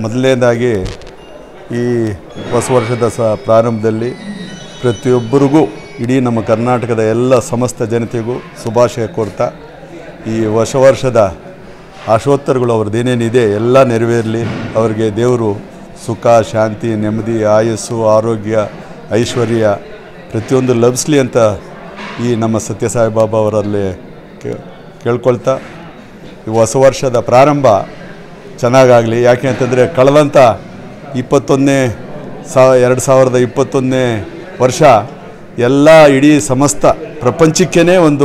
ಮೊದಲನೇದಾಗಿ ಈ ಹೊಸ ವರ್ಷದ ಪ್ರಾರಂಭದಲ್ಲಿ ಪ್ರತಿಯೊಬ್ಬರಿಗೂ ಇಡೀ ನಮ್ಮ ಕರ್ನಾಟಕದ ಎಲ್ಲ ಸಮಸ್ತ ಜನತೆಗೂ ಶುಭಾಶಯ ಕೋರ್ತಾ ಈ ಹೊಸ ವರ್ಷದ ಆಶೋತ್ತರಗಳು ಅವ್ರದ್ದೇನೇನಿದೆ ಎಲ್ಲ ನೆರವೇರಲಿ, ಅವರಿಗೆ ದೇವರು ಸುಖ, ಶಾಂತಿ, ನೆಮ್ಮದಿ, ಆಯಸ್ಸು, ಆರೋಗ್ಯ, ಐಶ್ವರ್ಯ ಪ್ರತಿಯೊಂದು ಲಭಿಸಲಿ ಅಂತ ಈ ನಮ್ಮ ಸತ್ಯಸಾಯಿ ಬಾಬಾ ಅವರಲ್ಲಿ ಕೇಳ್ಕೊಳ್ತಾ ಈ ಹೊಸ ವರ್ಷದ ಪ್ರಾರಂಭ ಚೆನ್ನಾಗಾಗಲಿ. ಯಾಕೆ ಅಂತಂದರೆ ಕಳೆದಂಥ 2021ನೇ ವರ್ಷ ಎಲ್ಲ ಇಡೀ ಸಮಸ್ತ ಪ್ರಪಂಚಕ್ಕೇ ಒಂದು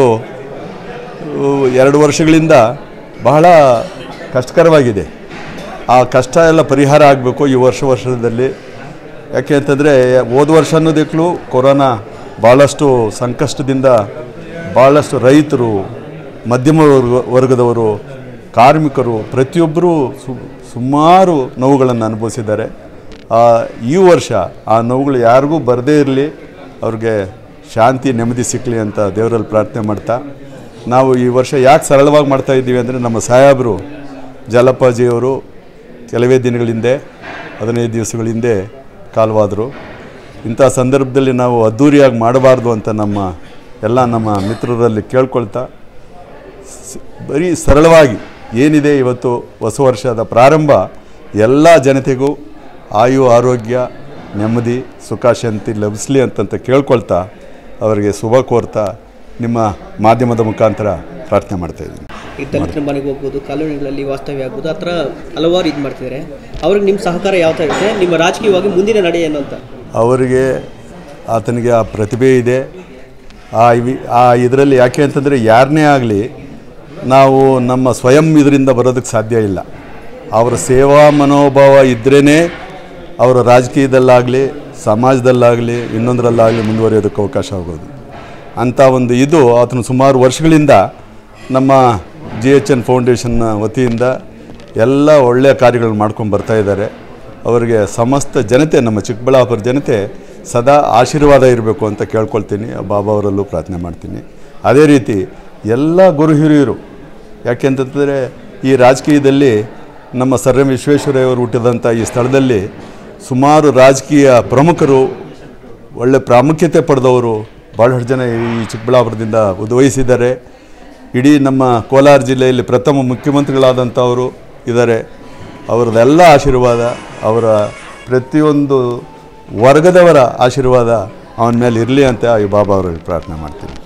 2 ವರ್ಷಗಳಿಂದ ಬಹಳ ಕಷ್ಟಕರವಾಗಿದೆ. ಆ ಕಷ್ಟ ಎಲ್ಲ ಪರಿಹಾರ ಆಗಬೇಕು ಈ ವರ್ಷದಲ್ಲಿ. ಯಾಕೆ ಅಂತಂದರೆ ಹೋದ ವರ್ಷ ಅನ್ನೋದಕ್ಕೂ ಕೊರೋನಾ ಭಾಳಷ್ಟು ಸಂಕಷ್ಟದಿಂದ ಭಾಳಷ್ಟು ರೈತರು, ಮಧ್ಯಮ ವರ್ಗದವರು, ಕಾರ್ಮಿಕರು ಪ್ರತಿಯೊಬ್ಬರೂ ಸುಮಾರು ನೋವುಗಳನ್ನು ಅನುಭವಿಸಿದ್ದಾರೆ. ಈ ವರ್ಷ ಆ ನೋವುಗಳು ಯಾರಿಗೂ ಬರದೇ ಇರಲಿ, ಅವ್ರಿಗೆ ಶಾಂತಿ, ನೆಮ್ಮದಿ ಸಿಕ್ಕಲಿ ಅಂತ ದೇವರಲ್ಲಿ ಪ್ರಾರ್ಥನೆ ಮಾಡ್ತಾ, ನಾವು ಈ ವರ್ಷ ಯಾಕೆ ಸರಳವಾಗಿ ಮಾಡ್ತಾಯಿದ್ದೀವಿ ಅಂದರೆ ನಮ್ಮ ಸಾಹೇಬರು ಜಲಪ್ಪಾಜಿಯವರು ಕೆಲವೇ ದಿನಗಳ ಹಿಂದೆ 15 ದಿವಸಗಳ ಹಿಂದೆ ಕಾಲವಾದರು. ಇಂಥ ಸಂದರ್ಭದಲ್ಲಿ ನಾವು ಅದ್ಧೂರಿಯಾಗಿ ಮಾಡಬಾರ್ದು ಅಂತ ನಮ್ಮ ಮಿತ್ರರಲ್ಲಿ ಕೇಳ್ಕೊಳ್ತಾ ಬರೀ ಸರಳವಾಗಿ ಏನಿದೆ ಇವತ್ತು ಹೊಸ ವರ್ಷದ ಪ್ರಾರಂಭ ಎಲ್ಲ ಜನತೆಗೂ ಆಯು, ಆರೋಗ್ಯ, ನೆಮ್ಮದಿ, ಸುಖ, ಶಾಂತಿ ಲಭಿಸಲಿ ಅಂತಂತ ಕೇಳ್ಕೊಳ್ತಾ ಅವರಿಗೆ ಶುಭ ಕೋರ್ತಾ ನಿಮ್ಮ ಮಾಧ್ಯಮದ ಮುಖಾಂತರ ಪ್ರಾರ್ಥನೆ ಮಾಡ್ತಾಯಿದ್ದೀನಿ. ಈ ದಲಿತರ ಮನೆಗೆ ಹೋಗ್ಬೋದು, ಕಾಲೋನಿಗಳಲ್ಲಿ ವಾಸ್ತವ್ಯ ಆಗ್ಬೋದು, ಆ ಥರ ಹಲವಾರು ಇದು ಮಾಡ್ತಿದ್ದಾರೆ. ಅವ್ರಿಗೆ ನಿಮ್ಮ ಸಹಕಾರ ಯಾವ ಥರ ಇರುತ್ತೆ? ನಿಮ್ಮ ರಾಜಕೀಯವಾಗಿ ಮುಂದಿನ ನಡೆ ಏನು ಅಂತ? ಅವರಿಗೆ ಆತನಿಗೆ ಆ ಪ್ರತಿಭೆ ಇದೆ. ಇದರಲ್ಲಿ ಯಾಕೆ ಅಂತಂದರೆ ಯಾರನ್ನೇ ಆಗಲಿ ನಾವು ನಮ್ಮ ಸ್ವಯಂ ಇದರಿಂದ ಬರೋದಕ್ಕೆ ಸಾಧ್ಯ ಇಲ್ಲ. ಅವರ ಸೇವಾ ಮನೋಭಾವ ಇದ್ರೇ ಅವರ ರಾಜಕೀಯದಲ್ಲಾಗಲಿ, ಸಮಾಜದಲ್ಲಾಗಲಿ, ಇನ್ನೊಂದರಲ್ಲಾಗಲಿ ಮುಂದುವರಿಯೋದಕ್ಕೆ ಅವಕಾಶ ಆಗೋದು. ಅಂಥ ಒಂದು ಇದು ಆತನು ಸುಮಾರು ವರ್ಷಗಳಿಂದ ನಮ್ಮ GHN ಫೌಂಡೇಶನ್ನ ವತಿಯಿಂದ ಎಲ್ಲ ಒಳ್ಳೆಯ ಕಾರ್ಯಗಳನ್ನು ಮಾಡ್ಕೊಂಡು ಬರ್ತಾಯಿದ್ದಾರೆ. ಅವರಿಗೆ ಸಮಸ್ತ ಜನತೆ, ನಮ್ಮ ಚಿಕ್ಕಬಳ್ಳಾಪುರ ಜನತೆ ಸದಾ ಆಶೀರ್ವಾದ ಇರಬೇಕು ಅಂತ ಕೇಳ್ಕೊಳ್ತೀನಿ. ಬಾಬಾ ಅವರಲ್ಲೂ ಪ್ರಾರ್ಥನೆ ಮಾಡ್ತೀನಿ. ಅದೇ ರೀತಿ ಎಲ್ಲ ಗುರು ಹಿರಿಯರು, ಯಾಕೆಂತಂದರೆ ಈ ರಾಜಕೀಯದಲ್ಲಿ ನಮ್ಮ ಸರ್ ಎಂ ವಿಶ್ವೇಶ್ವರಯ್ಯವರು ಹುಟ್ಟಿದಂಥ ಈ ಸ್ಥಳದಲ್ಲಿ ಸುಮಾರು ರಾಜಕೀಯ ಪ್ರಮುಖರು, ಒಳ್ಳೆ ಪ್ರಾಮುಖ್ಯತೆ ಪಡೆದವರು ಭಾಳಷ್ಟು ಜನ ಈ ಚಿಕ್ಕಬಳ್ಳಾಪುರದಿಂದ ಉದ್ಭವಿಸಿದ್ದಾರೆ. ಇಡೀ ನಮ್ಮ ಕೋಲಾರ ಜಿಲ್ಲೆಯಲ್ಲಿ ಪ್ರಥಮ ಮುಖ್ಯಮಂತ್ರಿಗಳಾದಂಥವರು ಇದ್ದಾರೆ. ಅವರದೆಲ್ಲ ಆಶೀರ್ವಾದ, ಅವರ ಪ್ರತಿಯೊಂದು ವರ್ಗದವರ ಆಶೀರ್ವಾದ ಅವನ ಮೇಲೆ ಇರಲಿ ಅಂತ ಈ ಬಾಬಾ ಅವರಲ್ಲಿ ಪ್ರಾರ್ಥನೆ ಮಾಡ್ತೀನಿ.